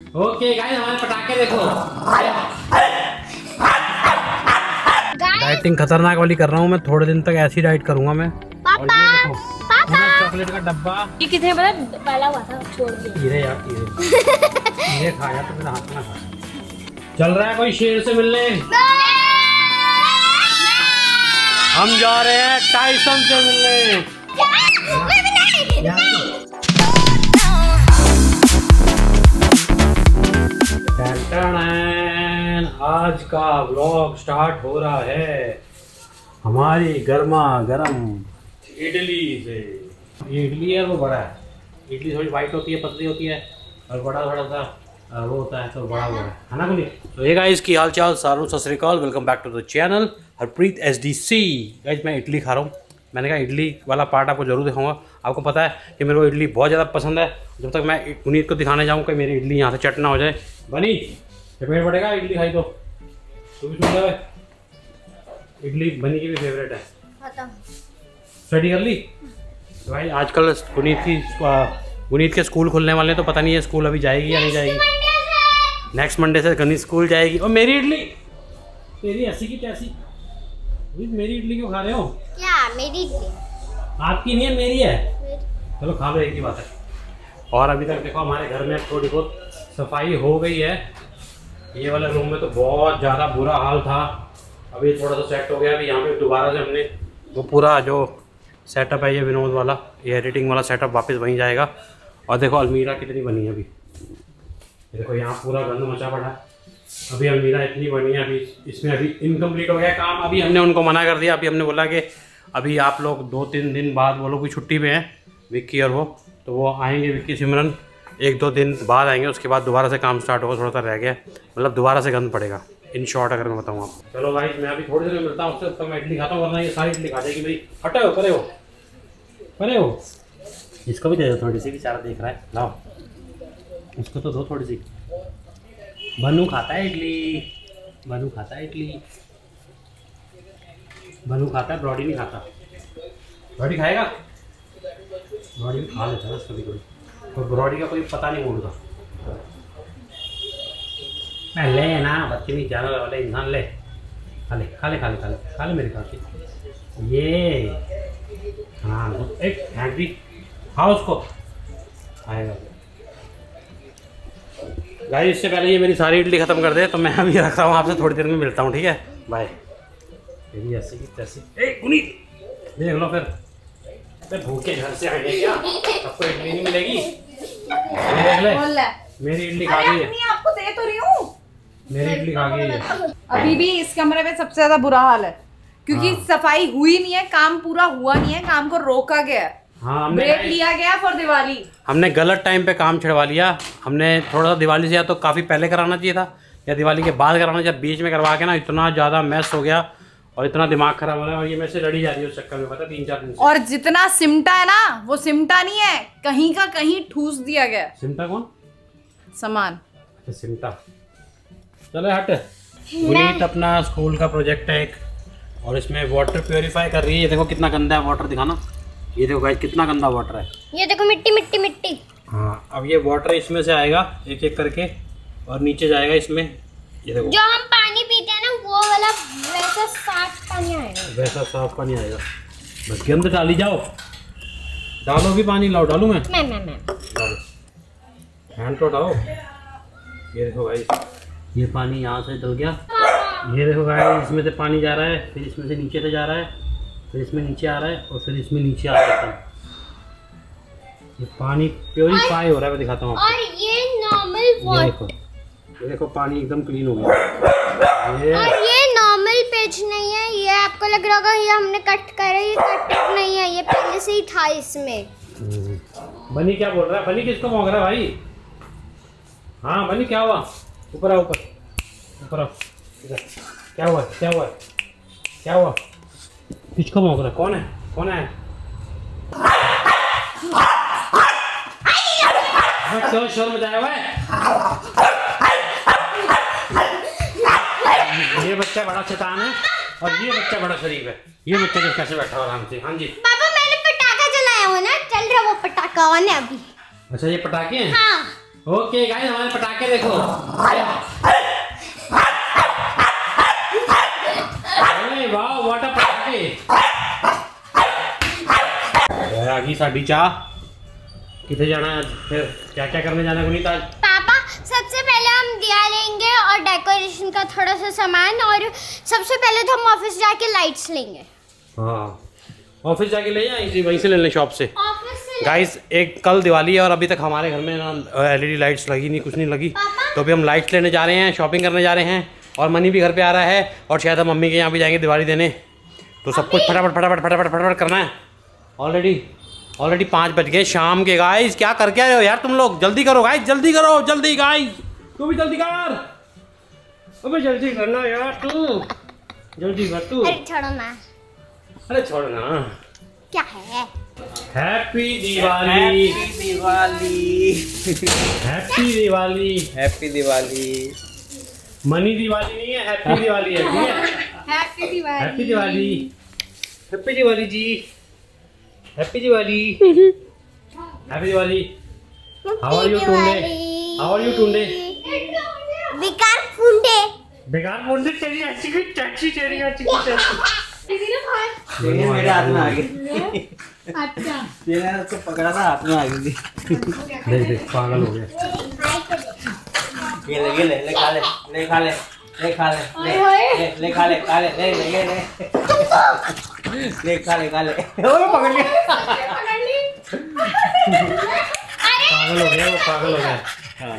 Okay guys, हमारे पटाखे देखो। डाइटिंग खतरनाक वाली कर रहा हूँ मैं, थोड़े दिन तक ऐसी डाइट करूंगा मैं। और ये देखो चॉकलेट का डब्बा, ये कितने बड़ा पहला हुआ था, छोड़ दिया। हीरे यार हीरे खाया तो मेरा हाथ ना खा। चल रहा है कोई शेर से मिलने, हम जा रहे हैं टाइसन से मिलने। आज का व्लॉग स्टार्ट हो रहा है हमारी गर्मा गर्म इडली से। ये इडली है, वो बड़ा है। इडली थोड़ी वाइट होती है, पतली होती है, और बड़ा थोड़ा सा वो होता है, तो बड़ा वो है ना कुली। तो ये गाइस की हाल चाल, सारू सत श्री अकाल, welcome back to the channel Harpreet SDC। Guys मैं इडली खा रहा हूँ। मैंने कहा इडली वाला पार्ट आपको जरूर दिखाऊंगा। आपको पता है कि मेरे को इडली बहुत ज़्यादा पसंद है। जब तक मैं पुनीत को दिखाने जाऊँ कि मेरी इडली यहाँ से चट ना हो जाए। बनी पेट पड़ेगा इडली खाई तो भी सुन ले, इडली बनी की भी फेवरेट है। स्टडी कर ली तो भाई आजकल पुनीत के स्कूल खुलने वाले हैं, तो पता नहीं है स्कूल अभी जाएगी या नहीं जाएगी। नेक्स्ट मंडे से गनी स्कूल जाएगी। और मेरी इडली, तेरी ऐसी की कैसी, मेरी इडली क्यों खा रहे हो? क्या मेरी इडली? आपकी नहीं है, मेरी है। चलो खा लो, एक ही बात है। और अभी तक देखो हमारे घर में थोड़ी बहुत सफाई हो गई है। ये वाले रूम में तो बहुत ज़्यादा बुरा हाल था, अभी थोड़ा सा सेट हो गया। अभी यहाँ पे दोबारा से हमने वो पूरा जो सेटअप है, ये विनोद वाला, ये एडिटिंग वाला सेटअप वापस वहीं जाएगा। और देखो अलमीरा कितनी बनी है अभी, देखो यहाँ पूरा गंद मचा पड़ा है। अभी अलमीरा इतनी बनी है, अभी इसमें अभी इनकम्प्लीट हो गया काम। अभी हमने उनको मना कर दिया। अभी हमने बोला कि अभी आप लोग 2-3 दिन बाद, वो लोग भी छुट्टी पे हैं, विक्की और वो, तो वो आएंगे, विक्की सिमरन 1-2 दिन बाद आएंगे। उसके बाद दोबारा से काम स्टार्ट होगा। थोड़ा सा रह गया, मतलब दोबारा से गंद पड़ेगा। इन शॉर्ट अगर मैं बताऊँ आपको। चलो भाई मैं अभी थोड़ी देर में मिलता हूँ उससे, तब मैं इडली खाता हूँ, वरना ये सारी इडली खा जाएगी मेरी। हटे हो, परे हो, परे हो। इसको भी दे दो थोड़ी सी, बेचारा देख रहा है। लाओ इसको तो दो थोड़ी सी। बनू खाता है इडली, बनू खाता है इडली, बनू खाता है, ब्रॉडी नहीं खाता। ब्रॉडी खाएगा, ब्रॉडी भी खा लेता है कभी कभी, तो ब्रॉडी का कोई पता नहीं बोलता। ले ना बच्चे नहीं जाने वाले इंसान, ले खा ले खा ले खा ले खा ले खा ले मेरे खाते ये। हाँ एक हैंड भी खाओ, उसको खाएगा। गाइस इससे पहले ये मेरी सारी इडली ख़त्म कर दे, तो मैं अभी रख रहा हूँ, आपसे थोड़ी देर में मिलता हूँ, ठीक है? बाय। तेरी ऐसी की तैसी, देख लो फिर भूखे घर से आएंगे क्या, आपको इडली नहीं मिलेगी? देख ले मेरी इडली खा गई है। आपको दे तो रही हूँ, मेरी इडली खा गई है। अभी भी इस कमरे में सबसे ज्यादा बुरा हाल है, क्योंकि सफाई हुई नहीं है, काम पूरा हुआ नहीं है, काम को रोका गया है। हाँ, ब्रेक लिया गया फॉर दिवाली। हमने गलत टाइम पे काम छिड़वा लिया। हमने थोड़ा सा दिवाली से या तो काफ़ी पहले कराना चाहिए था, या दिवाली के बाद कराना चाहिए। बीच में करवा के ना इतना ज़्यादा मैस हो गया और इतना दिमाग खराब हो रहा है। और ये मेरे से लड़ी जा रही है उस चक्कर में, पता 3-4 दिन से। और जितना सिमटा है ना, वो सिमटा नहीं है, कहीं का कहीं ठूस दिया गया। सिमटा कौन? सामान। अच्छा सिमटा। चलो हट। पुनीत अपना स्कूल का प्रोजेक्ट है एक, और इसमें वाटर प्योरीफाई कर रही है। ये देखो कितना गंदा है वाटर, दिखाना। ये देखो गाइस कितना गंदा वाटर है। ये देखो मिट्टी मिट्टी मिट्टी। हाँ अब ये वाटर इसमें से आएगा एक एक करके और नीचे जाएगा इसमें। ये देखो जो हम पानी पीते हैं ना, वो वाला वैसा साफ पानी आएगा, वैसा साफ पानी आएगा। बस गंद डाली जाओ, डालो भी पानी, लाओ डालू मैं डालो, हैंड तो उठाओ। ये देखो भाई ये पानी यहाँ से डल गया। ये देखो भाई इसमें से पानी जा रहा है, फिर इसमें से नीचे से जा रहा है, फिर इसमें नीचे आ रहा है, और फिर इसमें नीचे आ रहा है। ये पानी प्योरीफाई हो रहा है, मैं दिखाता हूँ आपको। और ये नॉर्मल वाटर, ये देखो पानी एकदम क्लीन हो गया। और ये नॉर्मल पेज नहीं है, ये आपको लग रहा होगा ये हमने कट करा, ये कट नहीं है, ये पहले से ही था इसमें। बनी क्या बोल रहा है? बनी किसको भौंक रहा है भाई? हाँ बनी क्या हुआ? ऊपर आओ, ऊपर ऊपर आओ। क्या हुआ क्या हुआ क्या हुआ? किसको भौंक रहा है? कौन है कौन है? क्यों शोर मचाया हुआ है? ये बच्चा बड़ा शैतान है और ये बच्चा बड़ा शरीफ है। ये बच्चा जो कैसे बैठा हुआ आराम से। हाँ जी पापा मैंने पटाखा जलाया हुआ ना, चल रहा वो पटाखा ऑन है अभी। अच्छा ये पटाखे हैं? हाँ। ओके गाइस, हमारे पटाखे देखो। अरे वाह, वाटर पटाखे। आगे साड़ी चाह कितने जाना है, फिर क्या क्या करने जाना है गुनीत आज? पापा सबसे पहले हम दिया लेंगे और डेकोरेशन का थोड़ा सा सामान, और सबसे पहले तो हम ऑफिस जाके लाइट्स लेंगे। हाँ, ऑफिस जाके ले जाए, वहीं से ले लें शॉप से। ऑफिस से गाइस, एक कल दिवाली है और अभी तक हमारे घर में ना एलईडी लाइट्स लगी नहीं, कुछ नहीं लगी। तो अभी हम लाइट्स लेने जा रहे हैं, शॉपिंग करने जा रहे हैं, और मनी भी घर पे आ रहा है, और शायद हम मम्मी के यहाँ भी जाएंगे दिवाली देने। तो सब कुछ फटाफट फटाफट फटाफट फटाफट करना है। ऑलरेडी 5 बज गए शाम के। गाइस क्या करके आए हो यार तुम लोग, जल्दी करो गाइस, जल्दी करो, जल्दी गाइस, तू भी जल्दी कर। अबे जल्दी करना यार, तू जल्दी कर तू। अरे छोड़ो ना। अरे छोड़ ना। क्या है? Happy Diwali, happy Diwali, happy Diwali, happy Diwali. Money Diwali नहीं है, हैप्पी दिवाली है, ठीक है? Happy Diwali. Happy Diwali, happy Diwali जी, happy Diwali, happy Diwali. How are you टुंडे? हाउ आर यू टुंडे? बेकार फुंडे। बेकार मुंडे, तेरी अच्छी की टैक्सी, तेरी अच्छी की टैक्सी। ये मेरे हाथ में आ गई। अच्छा, ये उसको पकड़ा था, हाथ में आ गई। देख पागल हो गया। ये ले खा ले, ले खा ले, ले खा ले, ले खा ले, खा ले, ले ले ले ले खा ले, खा ले। ओ पकड़ लिया। पागल हो गया वो, पागल हो गया।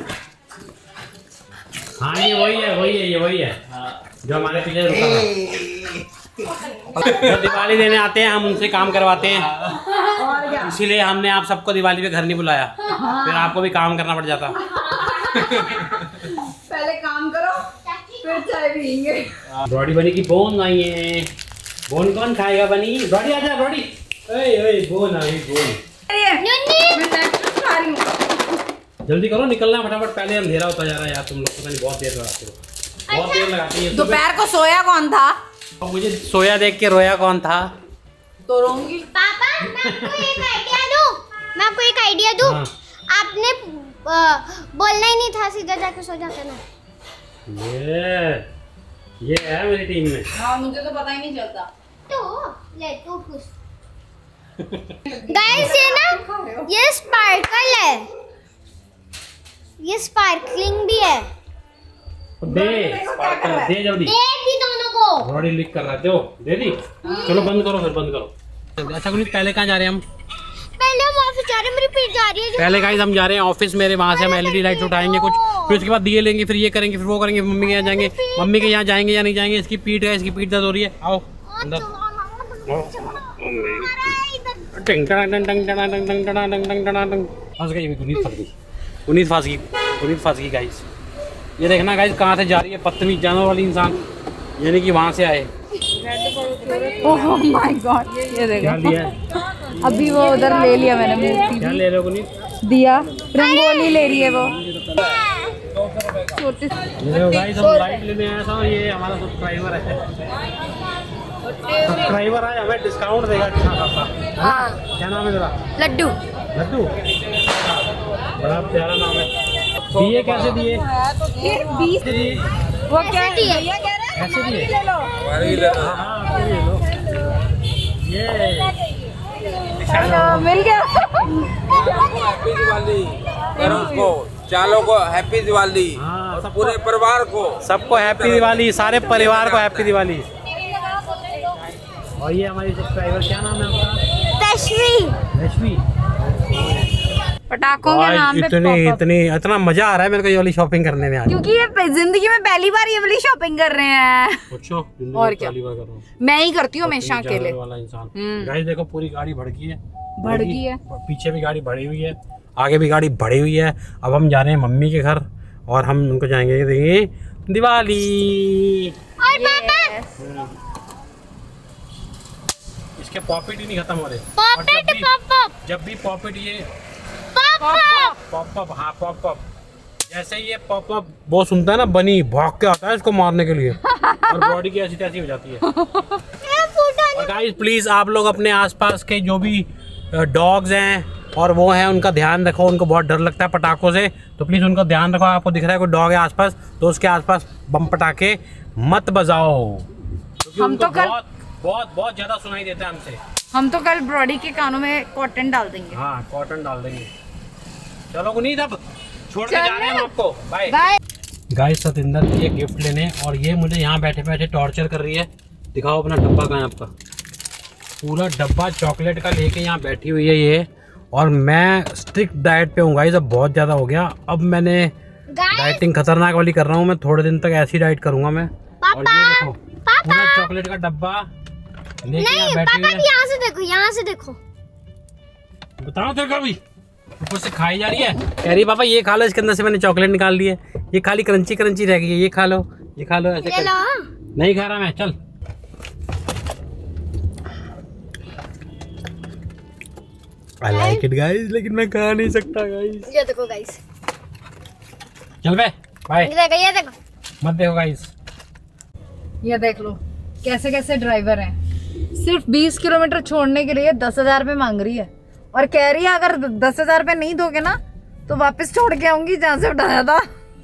हाँ ये वही है जो हमारे पीछे रुका था। जो दिवाली देने आते हैं हम उनसे काम करवाते हैं, इसीलिए हमने आप सबको दिवाली पे घर नहीं बुलाया, फिर आपको भी काम करना पड़ जाता। पहले काम करो फिर चाय पियेंगे। बॉडी बनी की बोन आई है। बोन कौन खाएगा बनी? बॉडी आजा, बॉडी। ओए बोन आई, बोन। जल्दी करो, निकलना है फटाफट, पहले अंधेरा होता जा रहा है यार। तुम लोग पता नहीं बहुत देर लगाते हो, बहुत देर लगाती है। दोपहर को सोया कौन था? और मुझे सोया देख के रोया कौन था? तो रोऊंगी। पापा मैं आपको एक आइडिया दूं। हाँ। आपने बोलना ही नहीं था, सीधा जाके सो जाते ना। ये है मेरी टीम में। हाँ, मुझे तो पता ही नहीं चलता। तो ले तू खुश। गाइस ये ना, ये स्पार्कल है, ये स्पार्कलिंग भी है। दे जल्दी। दे दी दोनों को। बॉडी लीक कर रहा है, दे दी। चलो बंद करो, फिर बंद करो। अच्छा गुनीत, पहले कहाँ जा रहे हैं हम? पहले हम ऑफिस जा रहे हैं, मेरी पीठ जा रही है। पहले गाइस हम जा रहे हैं ऑफिस मेरे, वहाँ से हम एलईडी लाइट उठाएंगे कुछ, फिर उसके बाद दिए लेंगे, फिर ये करेंगे, फिर वो करेंगे, मम्मी के यहाँ जाएंगे। मम्मी के यहाँ जाएंगे या नहीं जाएंगे? इसकी पीठ है, इसकी पीठ दर्द हो रही है। आओ अंदर। फंस गई गुनीत, फंस गई गुनीत, फंस गई गाइस। ये देखना गाइस कहाँ से जा रही है बदतमीज जानवर वाली इंसान, यानी कि वहाँ से आए। ओह माय गॉड, ये देखो क्या लिया? अभी वो उधर ले लिया मैंने मूर्ति। क्या ले रहे हो गुनीत? दिया, रंगोली ले रही है वो। छोटे गाइस हम लाइट लेने आया था, और ये हमारा सब्सक्राइबर है। सब्सक्राइबर है, हमें डिस्काउंट देगा अच्छा खासा। हाँ। क्या नाम है तेरा? लड्डू। लड्डू, बड़ा प्यारा नाम है। दिए कैसे दिए? ये 20 दिए वो क्या ऐसे दिए? भैया कह रहे हैं ऐसे हमारी दिए? ले लो। हाँ, ले लो। ये हेलो, मिल गया। हैप्पी दिवाली को, चालों को हैप्पी दिवाली। हाँ, पूरे परिवार को, सबको हैप्पी दिवाली, सारे परिवार को हैप्पी दिवाली। और ये हमारी सब्सक्राइबर, क्या नाम है आपका? रश्मि। पटाखों के नाम पे इतना मजा आ रहा है मेरे को ये वाली शॉपिंग करने में आज। क्योंकि ये जिंदगी में पहली बार ये वाली शॉपिंग कर रहे हैं। पूछो, और क्या, मैं ही करती हूँ हमेशा अकेले। वाला इंसान। गाइस देखो पूरी गाड़ी भड़की है, भड़की है, पीछे भी गाड़ी भरी हुई है, आगे भी गाड़ी भरी हुई है। अब हम जा रहे हैं मम्मी के घर, और हम उनको जाएंगे देंगे दिवाली। और पापा इसके पॉकेट ही नहीं खत्म हो रहे। पॉपेट पॉप जब भी पॉकेट ये पॉप, हाँ पॉप, जैसे ये पॉप वो सुनता है ना, बनी भाग के आता है इसको मारने के लिए, और बॉडी की ऐसी तैसी हो जाती है। और गाइस प्लीज आप लोग अपने आसपास के जो भी डॉग्स हैं, और वो है, उनका ध्यान रखो, उनको बहुत डर लगता है पटाखों से, तो प्लीज़ उनका ध्यान रखो। आपको दिख रहा है कोई डॉग है आसपास, तो उसके आसपास बम पटाखे मत बजाओ, क्योंकि हम तो कल बहुत ज़्यादा सुनाई देता है हमसे। हम तो कल ब्रॉडी के कानों में कॉटन डाल देंगे। हाँ, कॉटन डाल देंगे। चलो गुनीत, अब छोड़ के जा रहे हैं हम आपको, बाय बाय। गाइस सतिंदर की ये गिफ्ट लेने, और ये मुझे यहाँ बैठे बैठे टॉर्चर कर रही है। दिखाओ अपना डब्बा कहाँ है आपका। पूरा डब्बा चॉकलेट का लेके यहाँ बैठी हुई है ये, और मैं स्ट्रिक्ट डाइट पे हूँ गाइस। अब बहुत ज़्यादा हो गया, अब मैंने डाइटिंग खतरनाक वाली कर रहा हूँ मैं। थोड़े दिन तक ऐसी डाइट करूँगा मैं। और ये देखो पूरा चॉकलेट का डब्बा लेके यहाँ बैठी हुई है। यहाँ से देखो, यहाँ से देखो। बताओ तेरे को भी ऊपर से खाई जा रही है, कह रही पापा ये खा लो, इसके अंदर से मैंने चॉकलेट निकाल ली है, ये खाली क्रंची क्रंची रह गई है, ये खा लो, ये खा लो। ऐसे नहीं खा रहा मैं, चल। I like it guys, लेकिन मैं खा नहीं सकता गाइस। ये देखो गाइस, चल बे, बाय। ये देखो मत देखो गाइस। ये देख लो कैसे कैसे ड्राइवर हैं। सिर्फ 20 किलोमीटर छोड़ने के लिए 10,000 रुपये मांग रही है, और कह रही है अगर 10,000 रुपये नहीं दोगे ना तो वापस छोड़ के आऊंगी जहाँ से उठाया था।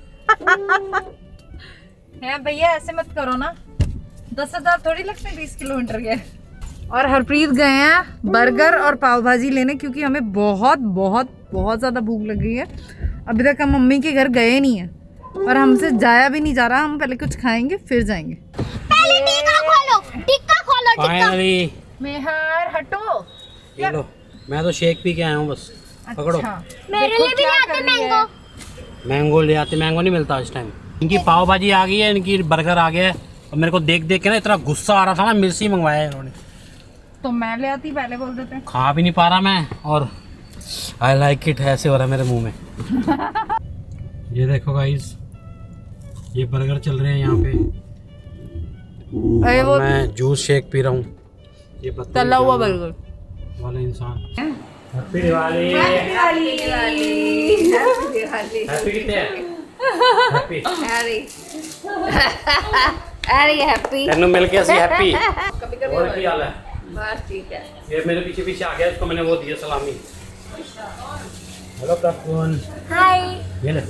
है भैया, ऐसे मत करो ना, 10,000 थोड़ी लगते 20 किलोमीटर के। और हरप्रीत गए हैं बर्गर और पाव भाजी लेने, क्योंकि हमें बहुत बहुत बहुत ज़्यादा भूख लग गई है। अभी तक हम मम्मी के घर गए नहीं है, और हमसे जाया भी नहीं जा रहा। हम पहले कुछ खाएंगे फिर जाएंगे। पहले टिक्का खोलो, टिक्का खोलो, टिक्का। फाइनली मेहर हटो। ये लो, मैं तो शेक पी के आया हूँ बस। पकड़ो। मेरे लिए भी लाते मैंगो। मैंगो ले आते, मैंगो नहीं मिलता इस टाइम। इनकी पाव भाजी आ गई है, इनकी बर्गर आ गया है, और मेरे को देख देख के ना इतना गुस्सा आ रहा था ना, मिर्ची मंगवाया है इन्होंने। तो मैं ले आती, पहले बोल देते। खा भी नहीं पा रहा मैं, और आई लाइक इट ऐसे हो रहा है मेरे मुंह में। ये देखो गाइस, ये बर्गर चल रहे हैं यहाँ पे, और मैं जूस शेक पी रहा हूँ। ये तला हुआ बर्गर वाला इंसान। Happy Diwali. Happy Diwali. Happy कितने हैं? हैप्पी अरे हैप्पी तेनू मिल के ऐसी हैप्पी। कभी कभी और क्या हाल है? बस ठीक है। ये मेरे पीछे पीछे आ गया, इसको मैंने वो दिया सलामी। हेलो प्रफुन। हाय। ये ले।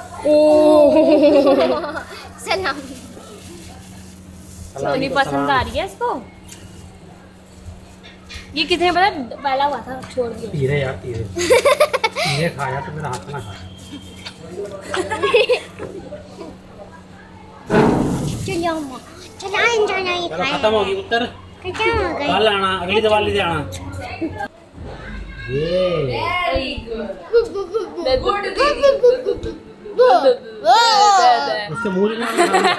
सलाम। सलामी को पसंद सलाम। आ रही है इसको। ये कितने पता पहला हुआ था, छोड़ दिया। धीरे यार, धीरे धीरे खाया तो मेरा हाथ ना खा। चलो चलो खत्म होगी उत्तर, कल आना, अगली दिवाली से आना। ये उसके मुंह में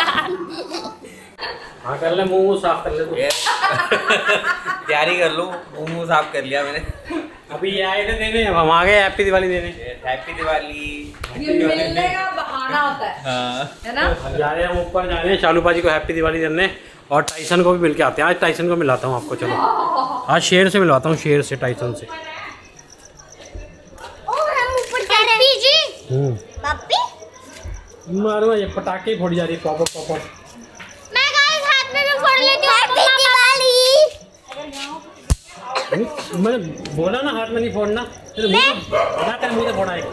हाँ कर ले, मुंह साफ कर ले तू। तैयारी कर लो, मुंह साफ कर लिया मैंने। अभी ये आए थे देने, अब हम आ गए हैप्पी दिवाली देने। हैप्पी दिवाली। ये मिलने का बहाना होता है, हाँ। है ना? अब जा रहे हैं, हम ऊपर जा रहे हैं शालू पाजी को हैप्पी दिवाली देने, और टाइसन को भी मिल के आते हैं। आज टाइसन को मिलाता हूँ आपको, चलो आज शेर से मिलवाता हूँ, शेर से, टाइसन से। मारूंगा, ये पटाखे फोड़ जा रही है, पॉपअप पॉपअप। मैं गाइस हाथ में भी फोड़ लेती हूँ। मैंने बोला ना हाथ में नहीं फोड़ना, तेरे मुंह से फोड़ा है।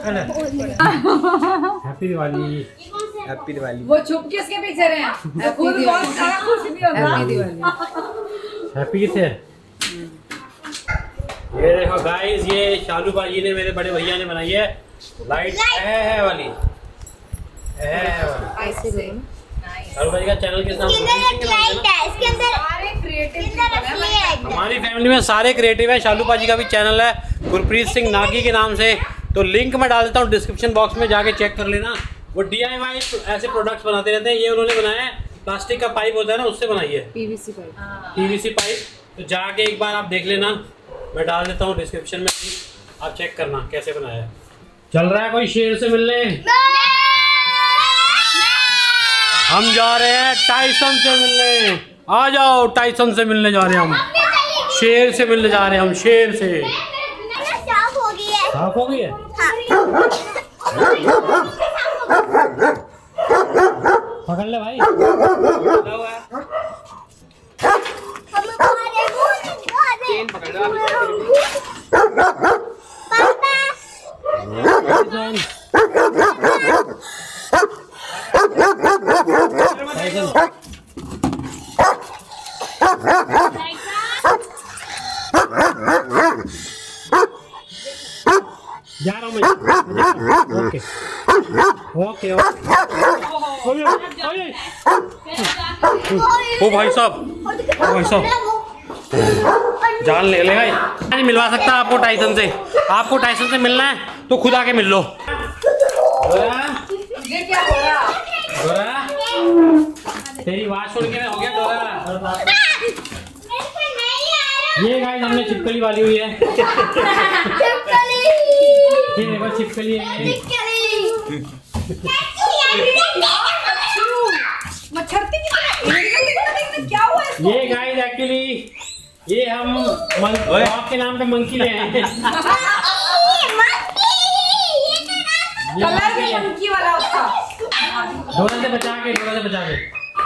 हैप्पी दिवाली। हैप्पी दिवाली। वो छुप किसके पीछे रहे हैं? हैप्पी दिवाली। हैप्पी किसे है? ये देखो गाइस, ये शालू बाजी ने, मेरे बड़े भैया ने बनाई है लाइट है वाली, है वाली। शालू बाजी का चैनल किस नाम से? इसके अंदर हमारी फैमिली में सारे क्रिएटिव है। शालू बाजी का भी चैनल है गुरप्रीत सिंह नागी के नाम से, तो लिंक मैं डाल देता हूँ डिस्क्रिप्शन बॉक्स में, जाके चेक कर लेना। वो DIY ऐसे प्रोडक्ट्स बनाते रहते हैं। ये उन्होंने बनाया है, प्लास्टिक का पाइप होता है ना, उससे बनाई है, PVC पाइप। तो जाके एक बार आप देख लेना, मैं डाल देता हूँ डिस्क्रिप्शन में, आप चेक करना कैसे बनाया है। चल रहा है कोई शेर से मिलने? हम जा रहे हैं टाइसन से मिलने। आ जाओ, टाइसन से मिलने जा रहे हैं हम, शेर से मिलने जा रहे हैं हम, शेर से। साफ हो गई है। साफ हो गई है? पकड़ ले भाई। चेन पकड़ लो। टाइसन। जा रहा हूँ मैं। ओके ओके ओ भाई साहब, जान ले लेगा। नहीं मिलवा सकता आपको टाइसन से। आपको टाइसन से मिलना है तो खुद आके मिल लो। ये क्या हो रहा? डोरा, तेरी आवाज सुन के हो गया डोरा। ये गाइस हमने छिपकली वाली हुई है। ये देखो छिपकली है। क्या हुआ? ये गाइस एक्चुअली ये हम आपके नाम पे मंकी ले आए हैं। कलर भी मंकी वाला उसका। डोरा से बचा के, डोरा से बचा के।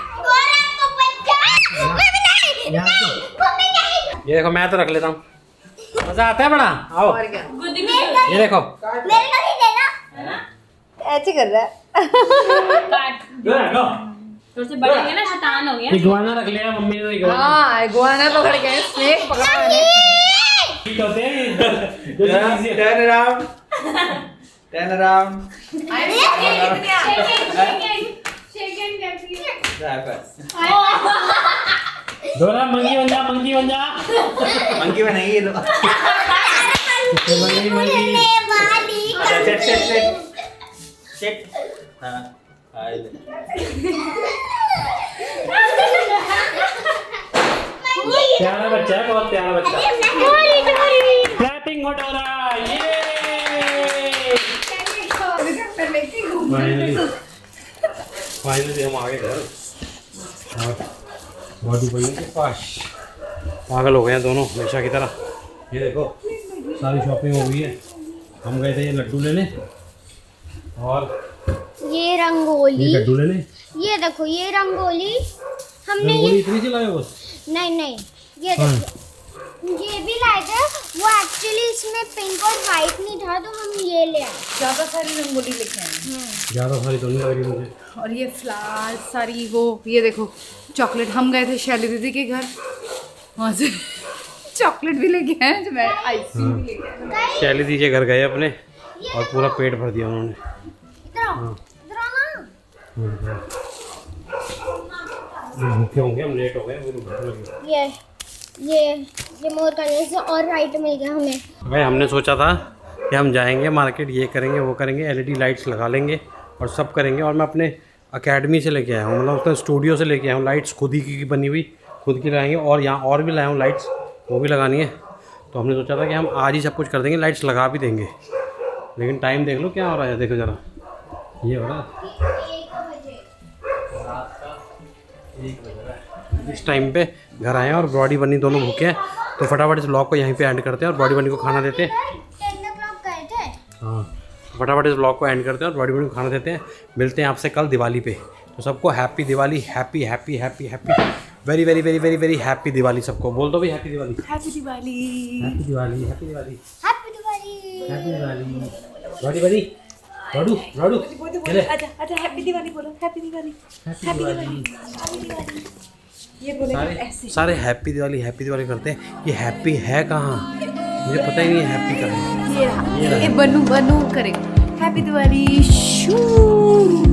ये देखो मैं तो रख लेता हूँ। मजा आता है बड़ा। आओ ये देखो। ऐसे कर रहा है। थोड़े से बढ़ेंगे ना, शैतान हो गया। इगुआना रख लिया मम्मी ने। हाँ, इगुआना पकड़ गए, स्नेक पकड़ा मैंने। ठीक होते हैं। Turn around. Turn around. Dora monkey बन जा, मंकी बन जा। मंकी में नहीं, ये लो। Monkey monkey. Sit, sit, sit. Sit. हाँ, इधर। प्यारा बच्चा है, बहुत प्यारा बच्चा। क्लैपिंग हो डोरा। ये फाइनली हम आ गए घर। बॉडी बनी के पास पागल हो गए हैं दोनों हमेशा की तरह। ये देखो सारी शॉपिंग हो गई है। हम गए थे ये लड्डू लेने और ये रंगोली, ये लड्डू लेने। ये देखो ये रंगोली हमने रंगोली इतनी सी लाए बस। नहीं ये देखो ये भी लाए थे। वो एक्चुअली इसमें पिंक और वाइट नहीं था तो हम ये ले आए। ज्यादा सारी रंगोली लेके आए। ज़्यादा सारी तो नहीं लग रही मुझे। और ये फ्लावर्स सारी वो, ये देखो चॉकलेट। हम गए थे शैली दीदी के घर, वहाँ से चॉकलेट भी लेके आए, जो मैं आइसक्रीम भी लेके आए। शैली दी के घर गए अपने और पूरा पेट भर दिया उन्होंने। भूखे होंगे हम, लेट हो गए। ये मोर कलर से और राइट मिल गया हमें। भाई हमने सोचा था कि हम जाएंगे मार्केट, ये करेंगे वो करेंगे, एलईडी लाइट्स लगा लेंगे और सब करेंगे। और मैं अपने एकेडमी से लेके आया हूँ, मतलब अपने स्टूडियो से लेके आया हूँ लाइट्स, खुद ही की बनी हुई, खुद की लगाएंगे। और यहाँ और भी लाया हूँ लाइट्स, वो भी लगानी है। तो हमने सोचा था कि हम आज ही सब कुछ कर देंगे, लाइट्स लगा भी देंगे। लेकिन टाइम देख लो क्या हो रहा है, देखो ज़रा ये हो रहा है। इस टाइम पे घर आए हैं और बॉडी बनी दोनों भूखे हैं, तो फटाफट इस व्लॉग को यहीं पे एंड करते हैं और बॉडी बनी को खाना देते हैं। 10 o'clock गए थे। हाँ फटाफट इस व्लॉग को एंड करते हैं और बॉडी बनी को खाना देते हैं। मिलते हैं आपसे कल दिवाली पे। तो सबको happy Diwali, happy happy happy happy very very very very very happy Diwali. सबको बोल दो भाई happy Diwali, happy Diwali, happy Diwali, happy Diwali, happy Diwali, happy Diwali. Body बनी राडू राडू चले अच्छा हैप्पी दिवाली बोलो, हैप्पी दिवाली, हैप्पी दिवाली। ये बोले सारे हैप्पी दिवाली करते हैं। ये हैप्पी है कहाँ, मुझे पता ही नहीं है हैप्पी कहाँ है। ये बनू करे हैप्पी दिवाली। शू